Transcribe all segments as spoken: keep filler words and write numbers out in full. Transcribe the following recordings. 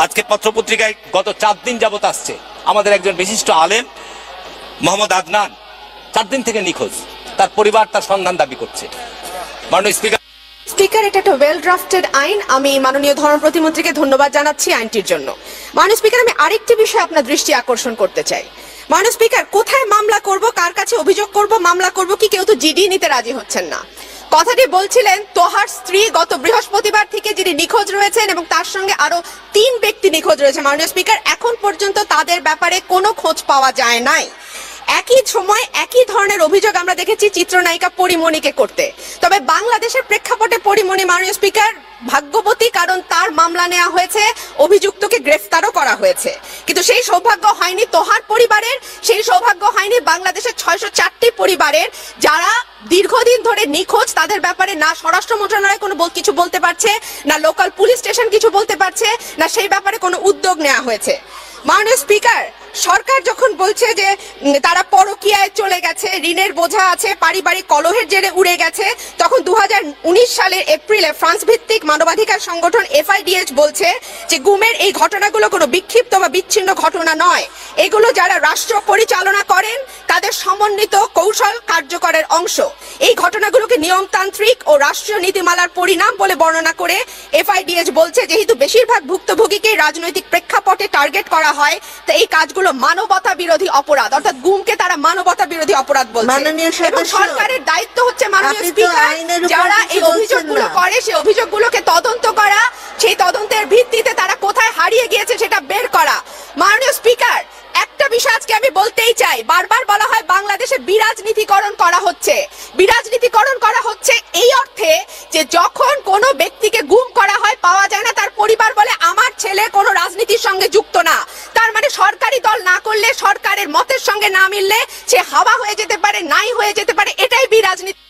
আজকে পত্রপত্রিকায় গত চার দিন যাবত আসছে আমাদের একজন বিশিষ্ট আলেম মোহাম্মদ আদনান চার দিন থেকে নিখোঁজ, তার পরিবার তার সন্ধান দাবি করছে। মাননীয় স্পিকার স্পিকার এটা একটা ওয়েল ড্রাফটেড আইন। আমি মাননীয় ধর্ম প্রতিমন্ত্রীকে ধন্যবাদ জানাচ্ছি আইনটির জন্য। মাননীয় স্পিকার, আমি আরেকটি বিষয়ে আপনার দৃষ্টি আকর্ষণ করতে চাই। মাননীয় স্পিকার, কোথায় মামলা করব, কার কাছে অভিযোগ করব, মামলা করব কি, কেউ তো জিডি নিতে রাজি হচ্ছেন না। কথাটি বলছিলেন তোহার স্ত্রী গত বৃহস্পতিবার থেকে যিনি নিখোঁজ রয়েছেন এবং তার সঙ্গে আরো তিন ব্যক্তি নিখোঁজ রয়েছে। মাননীয় স্পিকার, এখন পর্যন্ত তাদের ব্যাপারে কোনো খোঁজ পাওয়া যায় নাই। একই সময় একই ধরনের অভিযোগ আমরা দেখেছি চিত্রনায়িকা পরিমণিকে করতে। তবে বাংলাদেশের প্রেক্ষাপটে পরিমণি মাননীয় স্পিকার ভাগ্যবতী, কারণ তার মামলা নেওয়া হয়েছে, অভিযুক্তকে গ্রেফতারও করা হয়েছে। কিন্তু সেই সৌভাগ্য হয়নি তোহার পরিবারের, সেই সৌভাগ্য হয়নি বাংলাদেশের ছয়শো চারটি পরিবারের যারা দীর্ঘদিন ধরে নিখোঁজ। তাদের ব্যাপারে না স্বরাষ্ট্র মন্ত্রণালয় কোনো কিছু বলতে পারছে, না লোকাল পুলিশ স্টেশন কিছু বলতে পারছে, না সেই ব্যাপারে কোনো উদ্যোগ নেওয়া হয়েছে। মাননীয় স্পিকার, সরকার যখন বলছে যে তারা পরকীয়ায় চলে গেছে, ঋণের বোঝা আছে, পারিবারিক কলহের জেরে উড়ে গেছে, তখন দু হাজার উনিশ সালের এপ্রিলে ফ্রান্স ভিত্তিক মানবাধিকার সংগঠন এফআইডিএইচ বলছে যে গুমের এই ঘটনাগুলো কোনো বিক্ষিপ্ত বা বিচ্ছিন্ন ঘটনা নয়, এগুলো যারা রাষ্ট্র পরিচালনা করেন তাদের সমন্বিত কৌশল কার্যকরের অংশ। এই ঘটনাগুলোকে নিয়মতান্ত্রিক ও রাষ্ট্রীয় নীতিমালার পরিণাম বলে বর্ণনা করে এফআইডিএইচ বলছে যেহেতু বেশিরভাগ ভুক্তভোগীকে রাজনৈতিক প্রেক্ষাপটে টার্গেট করা হয়, তো এই কাজগুলো মানবতা বিরোধী অপরাধ, অর্থাৎ গুমকে তারা মানবতা বিরোধী অপরাধ বলছে। এবং সরকারের দায়িত্ব হচ্ছে মাননীয় স্পিকার যারা এই অভিযোগগুলো করে সেই অভিযোগগুলোকে তদন্ত করা, সেই তদন্তের ভিত্তিতে তারা কোথায় হারিয়ে গিয়েছে সেটা বের করা। মাননীয় স্পিকার, একটা বিষয় আজকে আমি বলতেই চাই, বারবার বলা হয় বাংলাদেশে বিরাজনীতিকরণ করা হচ্ছে। বিরাজনীতিকরণ করা হচ্ছে এই অর্থে যে যখন কোনো ব্যক্তিকে গুম করা হয়, পাওয়া যায় না, তার পরিবার বলে আমার ছেলে কোনো রাজনীতির সঙ্গে যুক্ত না। তার মানে সরকারি দল না করলে, সরকারের মতের সঙ্গে না মিললে সে হাওয়া হয়ে যেতে পারে, নাই হয়ে যেতে পারে, এটাই বিরাজনীতি।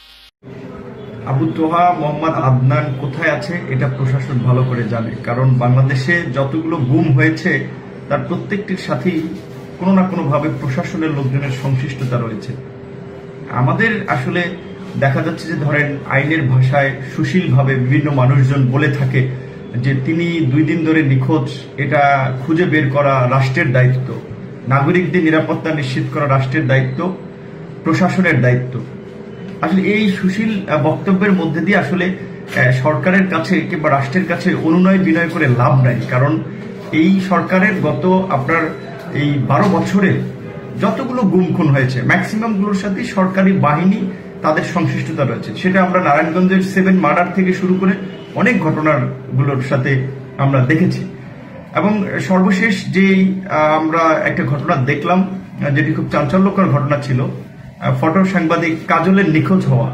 আবু তোহা মোহাম্মদ আদনান কোথায় আছে এটা প্রশাসন ভালো করে জানে, কারণ বাংলাদেশে যতগুলো গুম হয়েছে তার প্রত্যেকটির সাথেই কোনো না কোনো ভাবে প্রশাসনের লোকজনের সংশ্লিষ্টতা রয়েছে। আমাদের আসলে দেখা যাচ্ছে যে ধরেন আইনের ভাষায় সুশীলভাবে বিভিন্ন মানুষজন বলে থাকে যে তিনি দুই দিন ধরে নিখোঁজ, এটা খুঁজে বের করা রাষ্ট্রের দায়িত্ব, নাগরিকদের নিরাপত্তা নিশ্চিত করা রাষ্ট্রের দায়িত্ব, প্রশাসনের দায়িত্ব। আসলে এই সুশীল বক্তব্যের মধ্যে দিয়ে আসলে সরকারের কাছে কিংবা রাষ্ট্রের কাছে অনুনয় বিনয় করে লাভ নাই, কারণ এই সরকারের গত আপনার এই বারো বছরে যতগুলো গুম খুন হয়েছে ম্যাক্সিমাম গুলোর সাথে সরকারি বাহিনী তাদের সংশ্লিষ্টতা রয়েছে। সেটা আমরা নারায়ণগঞ্জের সেভেন মার্ডার থেকে শুরু করে অনেক ঘটনার গুলোর সাথে আমরা দেখেছি। এবং সর্বশেষ যে আমরা একটা ঘটনা দেখলাম যেটি খুব চাঞ্চল্যকর ঘটনা ছিল, ফটো সাংবাদিক কাজলের নিখোঁজ হওয়া।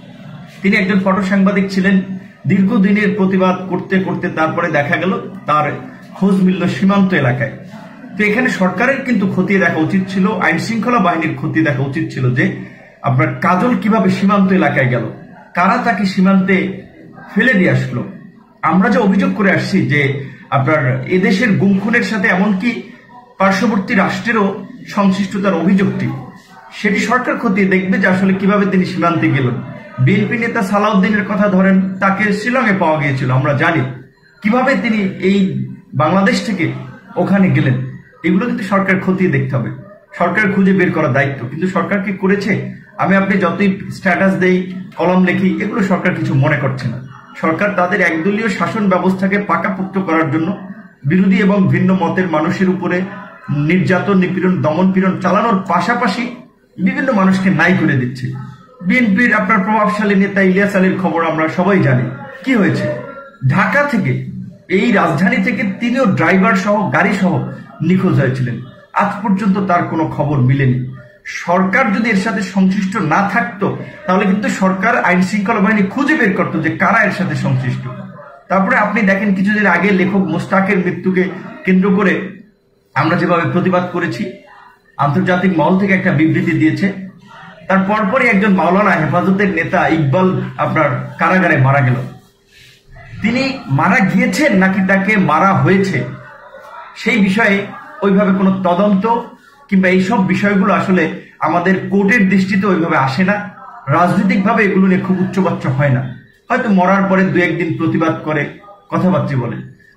তিনি একজন ফটো সাংবাদিক ছিলেন, দীর্ঘদিনের প্রতিবাদ করতে করতে তারপরে দেখা গেল তার খোঁজ মিলল সীমান্ত এলাকায়। তো এখানে সরকারের কিন্তু খতিয়ে দেখা উচিত ছিল, আইন শৃঙ্খলা বাহিনীর খতিয়ে দেখা উচিত ছিল যে আপনার কাজল কিভাবে সীমান্ত এলাকায় গেল, কারা তাকে সীমান্তে ফেলে দিয়ে আসলো। আমরা যে অভিযোগ করে আসছি যে আপনার এদেশের গুম খুনের সাথে এমনকি পার্শ্ববর্তী রাষ্ট্রেরও সংশ্লিষ্টতার অভিযোগটি, সেটি সরকার খতিয়ে দেখবে যে আসলে কিভাবে তিনি সীমান্তে গেলেন। বিএনপি নেতা সালাউদ্দিনের কথা ধরেন, তাকে শিলংয়ে পাওয়া গিয়েছিল, আমরা জানি কিভাবে তিনি এই বাংলাদেশ থেকে ওখানে গেলেন। এগুলো কিন্তু সরকার খতিয়ে দেখতে হবে, সরকার খুঁজে বের করার দায়িত্ব। কিন্তু সরকার কি করেছে? আমি আপনি যতই স্ট্যাটাস দেই, কলম লেখি, এগুলো সরকার কিছু মনে করছে না। সরকার তাদের একদলীয় শাসন ব্যবস্থাকে পাকাপোক্ত করার জন্য বিরোধী এবং ভিন্ন মতের মানুষের উপরে নির্যাতন, নিপীড়ন, দমন পীড়ন চালানোর পাশাপাশি বিভিন্ন মানুষকে নাই করে দিচ্ছে। বিএনপির আপনার প্রভাবশালী নেতা ইলিয়াস আলীর খবর আমরা সবাই জানি, কি হয়েছে ঢাকা থেকে, এই রাজধানী থেকে তিনিও ড্রাইভার সহ গাড়ি সহ নিখোঁজ হয়েছিলেন। আজ পর্যন্ত তার কোনো খবর মিলেনি। সরকার যদি এর সাথে সংশ্লিষ্ট না থাকতো তাহলে কিন্তু সরকার আইন শৃঙ্খলা বাহিনী খুঁজে বের করতো যে কারা এর সাথে সংশ্লিষ্ট। তারপরে আপনি দেখেন কিছুদিন আগে লেখক মোস্তাকের মৃত্যুকে কেন্দ্র করে আমরা যেভাবে প্রতিবাদ করেছি, আন্তর্জাতিক মহল থেকে একটা বিবৃতি দিয়েছে, তার পরপরই একজন মাওলানা হেফাজতের নেতা ইকবাল আপনার কারাগারে মারা গেল। তিনি মারা গিয়েছেন নাকি তাকে মারা হয়েছে সেই বিষয়ে ওইভাবে কোনো তদন্ত কিংবা এইসব বিষয়গুলো আসলে আমাদের কোর্টের দৃষ্টিতে ওইভাবে আসে না। রাজনৈতিকভাবে এগুলো নিয়ে খুব উচ্চবাচ্য হয় না, হয়তো মরার পরে দু একদিন প্রতিবাদ করে, কথাবার্তা বলে।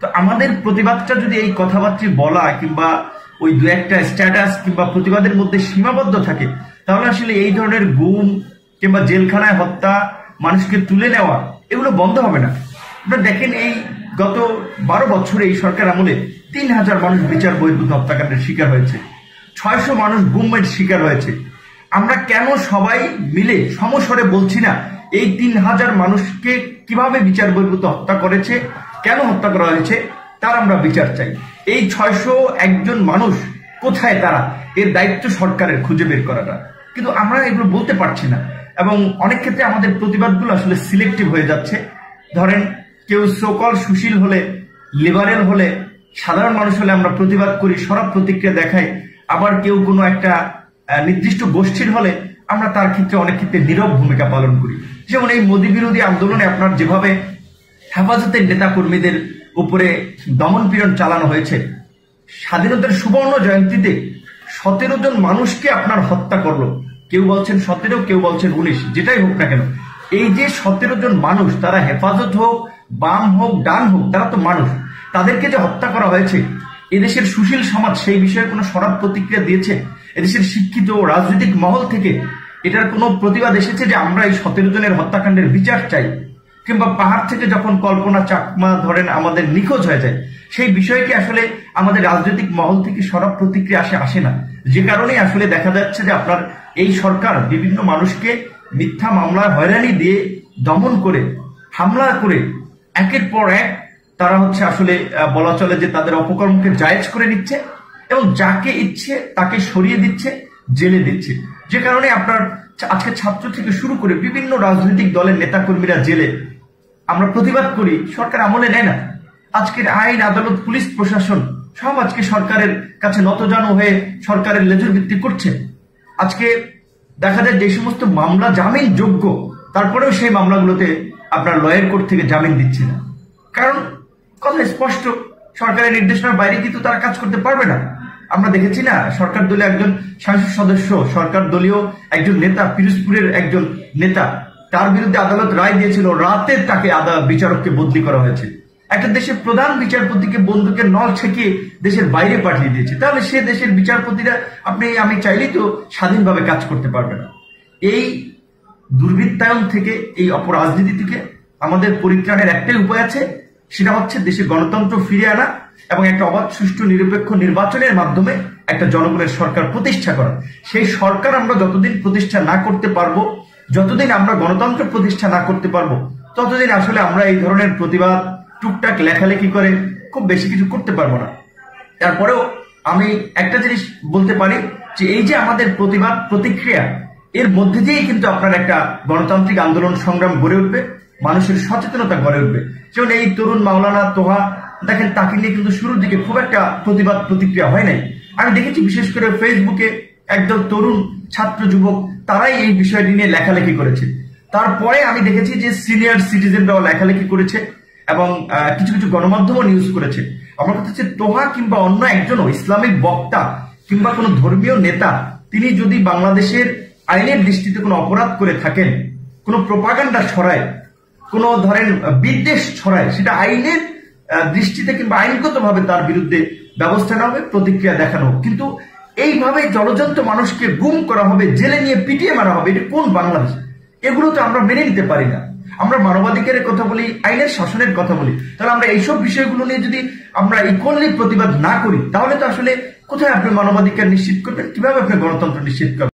তো আমাদের প্রতিবাদটা যদি এই কথাবার্তা বলা কিংবা ওই দু একটা স্ট্যাটাস কিংবা প্রতিবাদের মধ্যে সীমাবদ্ধ থাকে, তাহলে আসলে এই ধরনের গুম কিংবা জেলখানায় হত্যা, মানুষকে তুলে নেওয়া, এগুলো বন্ধ হবে না। আপনারা দেখেন, এই গত বারো বছরে এই সরকার আমলে তিন হাজার মানুষ বিচার বহির্ভূত হত্যাকাণ্ডের শিকার হয়েছে, ছয়শো মানুষ গুমের শিকার হয়েছে। আমরা কেন সবাই মিলে সমস্বরে বলছি না এই তিন হাজার মানুষকে কিভাবে বিচার বহির্ভূত হত্যা করেছে, কেন হত্যা করা হয়েছে, তার আমরা বিচার চাই। এই ছয়শো একজন মানুষ কোথায় তারা, এর দায়িত্ব সরকারের খুঁজে বের করাটা। কিন্তু আমরা এগুলো বলতে পারছি না, এবং অনেক ক্ষেত্রে আমাদের প্রতিবাদগুলো আসলে সিলেক্টিভ হয়ে যাচ্ছে। ধরেন, কেউ সোকল সুশীল হলে, লিবারেল হলে, সাধারণ মানুষ হলে আমরা প্রতিবাদ করি, সরব প্রতিক্রিয়া দেখাই। আবার কেউ কোনো একটা নির্দিষ্ট গোষ্ঠীর হলে আমরা তার ক্ষেত্রে অনেক ক্ষেত্রে নীরব ভূমিকা পালন করি। যেমন এই মোদী বিরোধী আন্দোলনে আপনার যেভাবে হেফাজতের নেতা কর্মীদের উপরে দমন পীড়ন চালানো হয়েছে, স্বাধীনতার সুবর্ণ জয়ন্তীতে সতেরো জন মানুষকে আপনার হত্যা করলো, কেউ বলছেন সতেরো, কেউ বলছেন উনিশ, যেটাই হোক না কেন, এই যে সতেরো জন মানুষ, তারা হেফাজত হোক, বাম হোক, ডান হোক, তারা তো মানুষ, তাদেরকে যে হত্যা করা হয়েছে, এদেশের সুশীল সমাজ সেই বিষয়ে কোনো সরব প্রতিক্রিয়া দিয়েছে? এদেশের শিক্ষিত রাজনৈতিক মহল থেকে এটার কোনো প্রতিবাদ এসেছে যে আমরা এই সতেরো জনের হত্যাকাণ্ডের বিচার চাই? কিংবা পাহাড় থেকে যখন কল্পনা চাকমা ধরেন আমাদের নিখোঁজ হয়ে যায়, সেই বিষয়কে আসলে আমাদের রাজনৈতিক মহল থেকে সরব প্রতিক্রিয়া আসে আসে না। যে কারণে আসলে দেখা যাচ্ছে যে আপনার এই সরকার বিভিন্ন মানুষকে মিথ্যা মামলায় হয়রানি দিয়ে দমন করে, হামলা করে, একের পর এক তারা হচ্ছে আসলে বলা চলে যে তাদের অপকর্মকে জায়েজ করে নিচ্ছে, এবং যাকে ইচ্ছে তাকে সরিয়ে দিচ্ছে, জেলে দিচ্ছে। যে কারণে আপনার আজকে ছাত্র থেকে শুরু করে বিভিন্ন রাজনৈতিক দলের নেতাকর্মীরা জেলে। আমরা প্রতিবাদ করি, সরকার আমলে নেয় না। আজকের আইন, আদালত, পুলিশ প্রশাসন সব আজকে সরকারের কাছে নতজানু হয়ে সরকারের লেজুর ভিত্তি করছে। আজকে দেখা যায় যে সমস্ত মামলা জামিন যোগ্য, তারপরেও সেই মামলাগুলোতে আপনার লয়ার কোর্ট থেকে জামিন দিচ্ছে না। কারণ কথা স্পষ্ট, সরকারের নির্দেশনার বাইরে কিন্তু তারা কাজ করতে পারবে না। আমরা দেখেছি না, সরকার দলীয় একজন সংসদ সদস্য, সরকার দলীয় একজন নেতা, পিরোজপুরের একজন নেতা, তার বিরুদ্ধে আদালত রায় দিয়েছিল, রাতে তাকে আদালত বিচারককে বদলি করা হয়েছে। একটা দেশের প্রধান বিচারপতিকে বন্দুকের নল ছেঁকিয়ে দেশের বাইরে পাঠিয়ে দিয়েছে। তাহলে সে দেশের বিচারপতিরা আপনি আমি চাইলেই তো স্বাধীনভাবে কাজ করতে পারবে না। এই দুর্বৃত্তায়ন থেকে, এই অপরাজনীতি থেকে আমাদের পরিত্রাণের একটাই উপায় আছে, সেটা হচ্ছে দেশে গণতন্ত্র ফিরে আনা এবং একটা অবাধ, সুষ্ঠু, নিরপেক্ষ নির্বাচনের মাধ্যমে একটা জনগণের সরকার প্রতিষ্ঠা করা। সেই সরকার আমরা যতদিন প্রতিষ্ঠা না করতে পারবো, যতদিন আমরা গণতন্ত্র প্রতিষ্ঠা না করতে পারবো, ততদিন আসলে আমরা এই ধরনের প্রতিবাদ, টুকটাক লেখালেখি করে খুব বেশি কিছু করতে পারবো না। তারপরেও আমি একটা জিনিস বলতে পারি যে এই যে আমাদের প্রতিবাদ, প্রতিক্রিয়া, এর মধ্যে দিয়েই কিন্তু আপনার একটা গণতান্ত্রিক আন্দোলন সংগ্রাম গড়ে উঠবে, মানুষের সচেতনতা গড়ে উঠবে। যেমন এই তরুণ মাওলানা তোহা, দেখেন তাকে নিয়ে কিন্তু শুরুর দিকে খুব একটা প্রতিবাদ প্রতিক্রিয়া হয় নাই। আমি দেখেছি বিশেষ করে ফেসবুকে একদল তরুণ ছাত্র যুবক, তারাই এই বিষয়টি নিয়ে লেখালেখি করেছে। তারপরে আমি দেখেছি যে সিনিয়র সিটিজেনরাও লেখালেখি করেছে এবং কিছু কিছু গণমাধ্যমও নিউজ করেছে। আমার কথা হচ্ছে, তোহা কিংবা অন্য একজনও ইসলামিক বক্তা কিংবা কোনো ধর্মীয় নেতা, তিনি যদি বাংলাদেশের আইনের দৃষ্টিতে কোনো অপরাধ করে থাকেন, কোনো প্রোপাগান্ডা ছড়ায়, কোনো ধরেন বিদ্বেষ ছড়ায়, সেটা আইনের দৃষ্টিতে কিংবা আইনগতভাবে তার বিরুদ্ধে ব্যবস্থা নেওয়া হবে, প্রতিক্রিয়া দেখানো হবে। কিন্তু এইভাবে জলজন্ত মানুষকে গুম করা হবে, জেলে নিয়ে পিটিয়ে মারা হবে, এটা কোন বাংলাদেশ? এগুলো তো আমরা মেনে নিতে পারি না। আমরা মানবাধিকারের কথা বলি, আইনের শাসনের কথা বলি, তাহলে আমরা এইসব বিষয়গুলো নিয়ে যদি আমরা ইকুয়ালি প্রতিবাদ না করি, তাহলে তো আসলে কোথায় আপনি মানবাধিকার নিশ্চিত করবেন, কিভাবে আপনি গণতন্ত্র নিশ্চিত করবেন?